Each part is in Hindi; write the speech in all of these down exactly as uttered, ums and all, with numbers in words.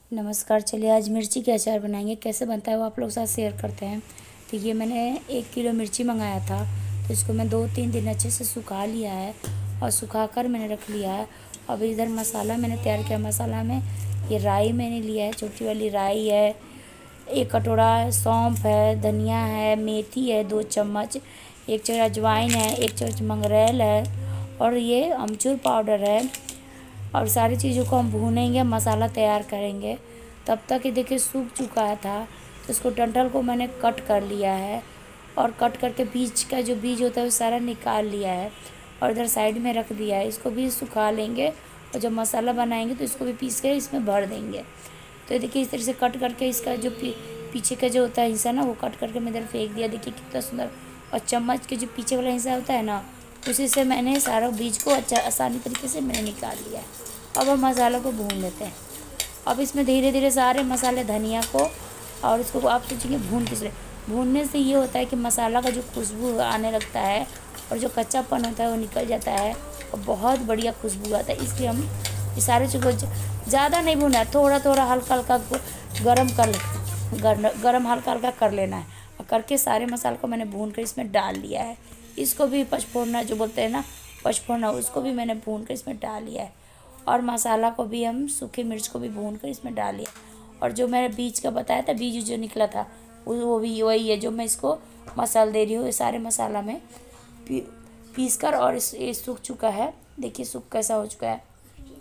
नमस्कार। चलिए आज मिर्ची के अचार बनाएंगे। कैसे बनता है वो आप लोग साथ शेयर करते हैं। तो ये मैंने एक किलो मिर्ची मंगाया था, तो इसको मैं दो तीन दिन अच्छे से सुखा लिया है और सुखाकर मैंने रख लिया है। अब इधर मसाला मैंने तैयार किया। मसाला में ये राई मैंने लिया है, छोटी वाली राई है, एक कटोरा सौंफ है, धनिया है, मेथी है दो चम्मच, एक चम्मच अजवाइन है, एक चम्मच मंगरेल है और ये अमचूर पाउडर है। और सारी चीज़ों को हम भूनेंगे, मसाला तैयार करेंगे। तब तक ये देखिए सूख चुका था, तो इसको डंठल को मैंने कट कर लिया है और कट करके बीज का जो बीज होता है वो सारा निकाल लिया है और इधर साइड में रख दिया है। इसको भी सुखा लेंगे और जब मसाला बनाएंगे तो इसको भी पीस के इसमें भर देंगे। तो ये देखिए इस तरह से कट करके इसका जो पी, पीछे का जो होता है हिस्सा ना, वो कट करके मैं इधर फेंक दिया। देखिए कितना सुंदर। और चम्मच के जो पीछे वाला हिस्सा होता है ना, उसी से मैंने सारा बीज को अच्छा आसानी तरीके से मैंने निकाल लिया है। अब हम मसालों को भून लेते हैं। अब इसमें धीरे धीरे सारे मसाले, धनिया को और इसको आप सोचेंगे भून किस लिए। भूनने से ये होता है कि मसाला का जो खुशबू आने लगता है और जो कच्चापन होता है वो निकल जाता है और बहुत बढ़िया खुशबू आता है। इसलिए हम ये सारे चीज़ों को ज़्यादा नहीं भूनना है, थोड़ा थोड़ा हल्का हल्का गरम कर गरम हल्का हल्का कर लेना है। और करके सारे मसाले को मैंने भून कर इसमें डाल लिया है। इसको भी पचफोड़ना जो बोलते हैं ना, पचफोड़ना, उसको भी मैंने भून कर इसमें डाल लिया है। और मसाला को भी हम सूखी मिर्च को भी भून कर इसमें डाल लिया। और जो मैंने बीज का बताया था, बीज जो निकला था वो भी वही है जो मैं इसको मसाला दे रही हूँ। ये सारे मसाला में पी, पीस कर और इस ये सूख चुका है। देखिए सूख कैसा हो चुका है।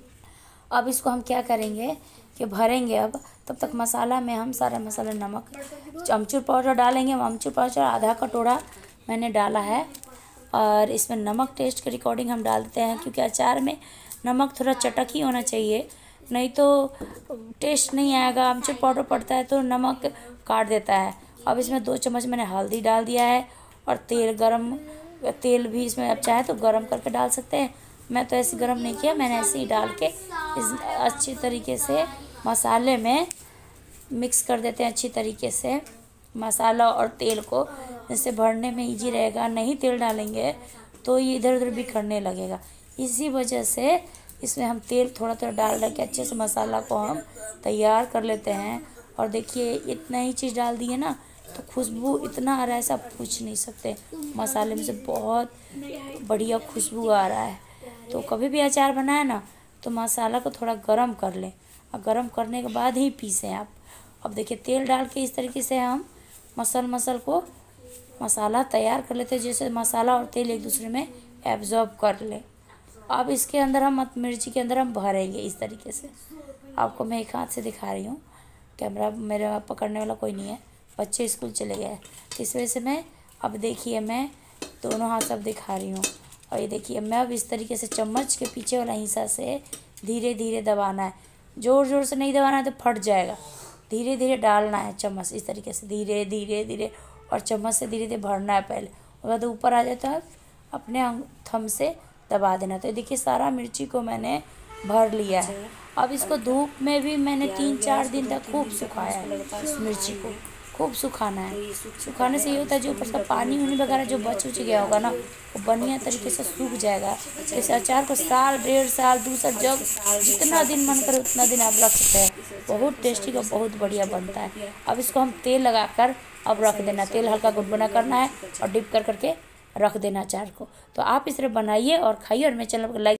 अब इसको हम क्या करेंगे कि भरेंगे। अब तब तक मसाला में हम सारा मसाला, नमक, अमचूर पाउडर डालेंगे। अमचूर पाउडर आधा कटोरा मैंने डाला है और इसमें नमक टेस्ट के रिकॉर्डिंग हम डाल देते हैं, क्योंकि अचार में नमक थोड़ा चटक ही होना चाहिए, नहीं तो टेस्ट नहीं आएगा। अमचूर पाउडर पड़ता है तो नमक काट देता है। अब इसमें दो चम्मच मैंने हल्दी डाल दिया है और तेल गरम तेल भी इसमें आप चाहे तो गरम करके डाल सकते हैं। मैं तो ऐसे गरम नहीं किया, मैंने ऐसे ही डाल के इस अच्छी तरीके से मसाले में मिक्स कर देते हैं। अच्छी तरीके से मसाला और तेल को, जिससे भरने में इजी रहेगा। नहीं तेल डालेंगे तो ये इधर उधर बिखरने लगेगा। इसी वजह से इसमें हम तेल थोड़ा थोड़ा डाल डाल के अच्छे से मसाला को हम तैयार कर लेते हैं। और देखिए इतना ही चीज़ डाल दिए ना, तो खुशबू इतना आ रहा है, सब पूछ नहीं सकते। मसाले में से बहुत बढ़िया खुशबू आ रहा है। तो कभी भी अचार बनाए ना, तो मसाला को थोड़ा गरम कर लें और गरम करने के बाद ही पीसें आप। अब देखिए तेल डाल के इस तरीके से हम मसल मसल को मसाला तैयार कर लेते हैं, जैसे मसाला और तेल एक दूसरे में एब्जॉर्ब कर ले। अब इसके अंदर हम मिर्ची के अंदर हम भरेंगे इस तरीके से। आपको मैं एक हाथ से दिखा रही हूँ, कैमरा मेरा पकड़ने वाला कोई नहीं है, बच्चे स्कूल चले गए हैं, इस वजह से मैं अब देखिए मैं दोनों हाथ अब दिखा रही हूँ। और ये देखिए मैं अब इस तरीके से चम्मच के पीछे वाला हिस्सा से धीरे धीरे दबाना है। ज़ोर ज़ोर से नहीं दबाना है तो फट जाएगा। धीरे धीरे डालना है चम्मच, इस तरीके से धीरे धीरे धीरे, और चम्मच से धीरे धीरे भरना है। पहले उसके बाद ऊपर आ जाता है, अपने थंब से दबा देना। तो देखिए सारा मिर्ची को मैंने भर लिया है। अब इसको धूप में भी मैंने तीन चार दिन तक खूब सुखाया है। इस मिर्ची को खूब सुखाना है। सुखाने से ये होता है जो ऊपर का पानी उनी वगैरह जो बच उच गया होगा ना, वो बढ़िया तरीके से सूख जाएगा। इस अचार को साल डेढ़ साल दूसरा जब जितना दिन मन करे उतना दिन आप रख सकते हैं। बहुत टेस्टी का बहुत बढ़िया बनता है। अब इसको हम तेल लगाकर अब रख देना। तेल हल्का गुनगुना करना है और डिप कर करके रख देना अचार को। तो आप इस तरह बनाइए और खाइए। और मेरे चैनल को लाइक